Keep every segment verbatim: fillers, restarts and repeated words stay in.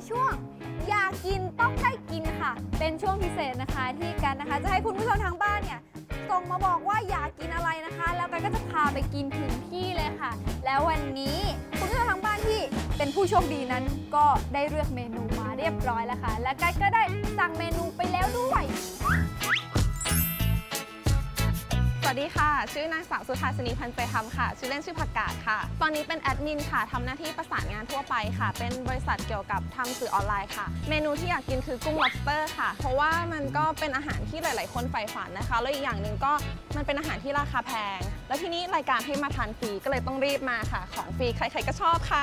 ช่วงอยากกินต้องได้กินค่ะเป็นช่วงพิเศษนะคะที่กันนะคะจะให้คุณผู้ชมทางบ้านเนี่ยส่งมาบอกว่าอยากกินอะไรนะคะแล้วกันก็จะพาไปกินถึงที่เลยค่ะแล้ววันนี้คุณผู้ชมทางบ้านที่เป็นผู้โชคดีนั้นก็ได้เลือกเมนูมาเรียบร้อยแล้วค่ะและกันก็ได้สั่งเมนูไปแล้วด้วยสวัสดีค่ะชื่อนางสาวสุธาสินีพันธ์ใจธรรมค่ะชื่อเล่นชื่อผักกาดค่ะตอนนี้เป็นแอดมินค่ะทำหน้าที่ประสานงานทั่วไปค่ะเป็นบริษัทเกี่ยวกับทำสื่อออนไลน์ค่ะเมนูที่อยากกินคือกุ้ง lobster ค่ะเพราะว่ามันก็เป็นอาหารที่หลายๆคนใฝ่ฝันนะคะแล้วอีกอย่างหนึ่งก็มันเป็นอาหารที่ราคาแพงแล้วทีนี้รายการให้มาทานฟรีก็เลยต้องรีบมาค่ะของฟรีใครๆก็ชอบค่ะ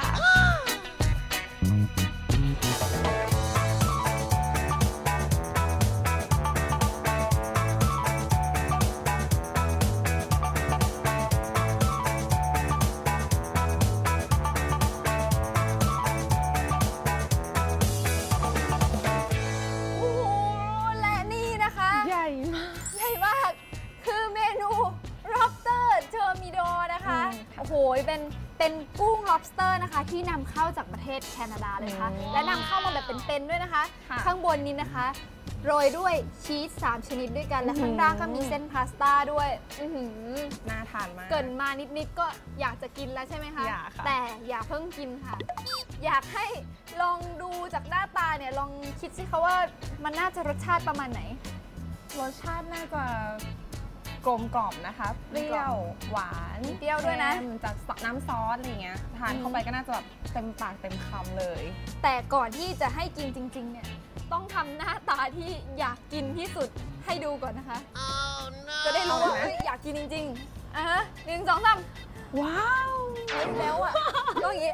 ใหญ่มากใหญ่มากคือเมนู lobster เทอร์มิโดนะคะโอ้โหเป็นเป็นกุ้ง lobster นะคะที่นำเข้าจากประเทศแคนาดาเลยค่ะและนำเข้ามาแบบเป็นๆด้วยนะคะข้างบนนี้นะคะโรยด้วยชีสสามชนิดด้วยกันและข้างล่างก็มีเส้นพาสต้าด้วยน่าทานมากเกินมานิดๆก็อยากจะกินแล้วใช่ไหมคะอยากค่ะแต่อย่าเพิ่งกินค่ะอยากให้ลองดูจากหน้าตาเนี่ยลองคิดสิคะว่ามันน่าจะรสชาติประมาณไหนรสชาติน่าจะกลมกล่อมนะคะเปรี้ยวหวานเปรี้ยวด้วยนะจากน้ำซอสอะไรเงี้ยทานเข้าไปก็น่าจะแบบเต็มปากเต็มคำเลยแต่ก่อนที่จะให้กินจริงๆเนี่ยต้องทำหน้าตาที่อยากกินที่สุดให้ดูก่อนนะคะ oh, no. จะได้รู้ว่าอยากกินจริงๆอ่ะฮะหนึ่งสองสามว้าวแล้วอ่ะก็อย่างงี้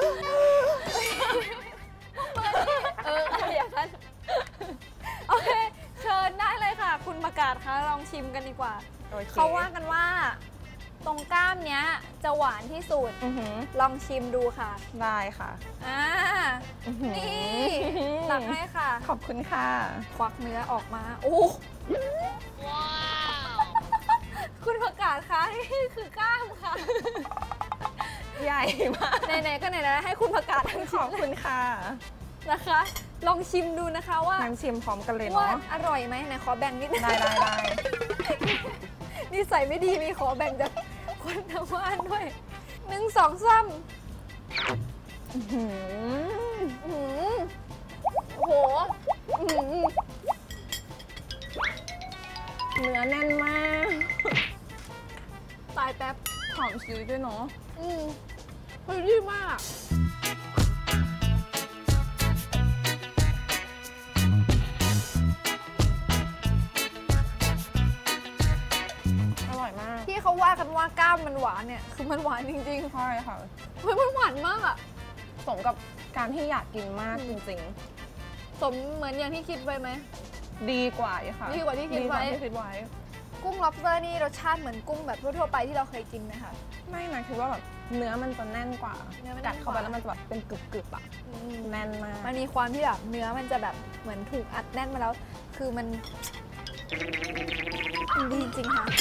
เอออย่างนั้นโอเคเชิญได้เลยค่ะคุณประกาศคะลองชิมกันดีกว่า okay. เขาว่ากันว่าตรงกล้ามเนี้ยจะหวานที่สุด uh-huh. ลองชิมดูค่ะได้ค่ะอ่า uh-huh. นี่ตักให้ค่ะขอบคุณค่ะควักเนื้อออกมาโอ้ว้าวคุณประกาศคะนี่คือกล้ามค่ะใหญ่มากไหนๆก็ไหนๆให้คุณประกาศทั้งขอบคุณค่ะนะคะลองชิมดูนะคะว่าน้ำชิมพร้อมกันเลยเนาะว่าอร่อยไหมไหนขอแบ่งนิดได้ได้ได้นี่ใส่ไม่ดีมีขอแบ่งจากคนทางบ้านด้วยหนึ่งสองสามโอ้โหเนื้อแน่นมากตายแป๊บหอมชีสด้วยเนาะอืมเฮ้ยดีมากที่เขาว่ากันว่ากล้ามมันหวานเนี่ยคือมันหวานจริงๆใช่ค่ะเฮ้ยมันหวานมากอะสมกับการที่อยากกินมากจริงๆสมเหมือนอย่างที่คิดไว้ไหมดีกว่าค่ะดีกว่าที่คิดไว้คิดไว้กุ้ง lobster นี่รสชาติเหมือนกุ้งแบบทั่วๆไปที่เราเคยกินไหมคะไม่นะคิดว่าแบบเนื้อมันจะแน่นกว่ากัดเข้าไปแล้วมันจะแบบเป็นกรึบๆอะแน่นมากมันมีความที่แบบเนื้อมันจะแบบเหมือนถูกอัดแน่นมาแล้วคือมันดีจริงๆค่ะ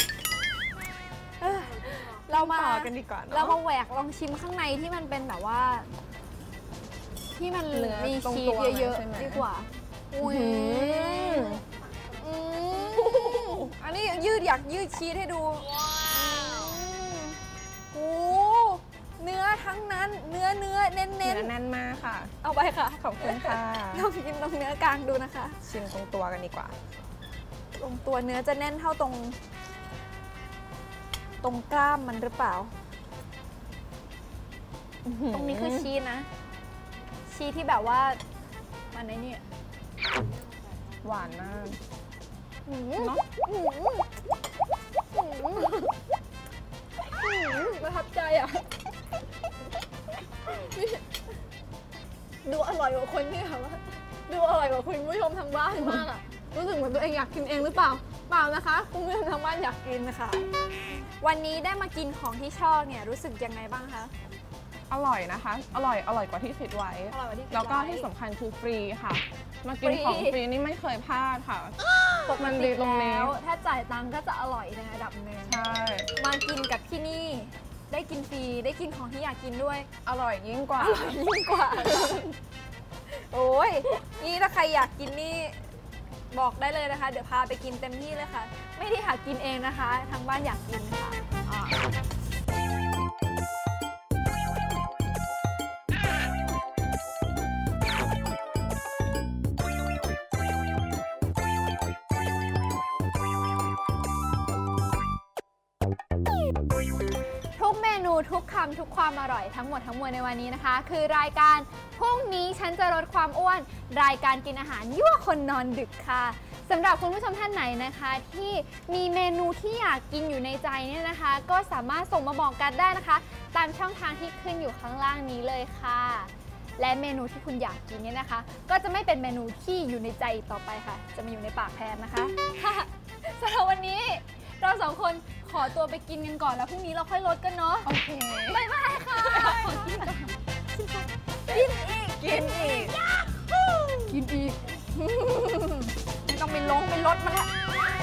เรามากันดีกว่าเรามาแหวกลองชิมข้างในที่มันเป็นแบบว่าที่มันมีชีสเยอะๆดีกว่าอุ้ยอันนี้ยืดอยากยืดชีสให้ดูโอ้เนื้อทั้งนั้นเนื้อเนื้อเน้นเน้นแน่นมากค่ะเอาไปค่ะขอบคุณค่ะลองกินตรงเนื้อกลางดูนะคะชิมตรงตัวกันดีกว่าตรงตัวเนื้อจะแน่นเท่าตรงตรงกล้ามมันหรือเปล่าตรงนี้คือชีสนะชีสที่แบบว่ามันในนี่หวานมากเนาะประทับใจอ่ะดูอร่อยกว่าคนที่แบบว่าดูอร่อยกว่าคุณผู้ชมทางบ้านมากอ่ะรู้สึกเหมือนตัวเองอยากกินเองหรือเปล่าเปล่านะคะคุณผู้ชมทางบ้านอยากกินนะคะวันนี้ได้มากินของที่ชอบเนี่ยรู้สึกยังไงบ้างคะอร่อยนะคะอร่อยอร่อยกว่าที่คิดไว้แล้วก็ที่สำคัญคือฟรีค่ะมากินของฟรีนี่ไม่เคยพลาดค่ะมันดีตรงนี้ถ้าจ่ายตังค์ก็จะอร่อยในระดับหนึ่งใช่มากินกับที่นี่ได้กินฟรีได้กินของที่อยากกินด้วยอร่อยยิ่งกว่าอร่อยยิ่งกว่าโอ้ยนี่ถ้าใครอยากกินนี่บอกได้เลยนะคะ เดี๋ยวพาไปกินเต็มที่เลยค่ะ ไม่ได้หากินเองนะคะ ทางบ้านอยากกินค่ะ ทุกเมนูทุกคำทุกความอร่อยทั้งหมดทั้งมวลในวันนี้นะคะ คือรายการพรุ่งนี้ฉันจะลดความอ้วน รายการกินอาหารยั่วคนนอนดึกค่ะสำหรับคุณผู้ชมท่านไหนนะคะ ที่มีเมนูที่อยากกินอยู่ในใจเนี่ยนะคะ ก็สามารถส่งมาบอกกันได้นะคะ ตามช่องทางที่ขึ้นอยู่ข้างล่างนี้เลยค่ะ และเมนูที่คุณอยากกินเนี่ยนะคะ ก็จะไม่เป็นเมนูที่อยู่ในใจต่อไปค่ะ จะมาอยู่ในปากแทนนะคะ สำหรับวันนี้เราสองคนขอตัวไปกินกันก่อนแล้วพรุ่งนี้เราค่อยลดกันเนาะโอเคบ๊ายบายค่ะ กินอีกกินอีกกินอีก ไม่ต้องไปลงไปลดมันละ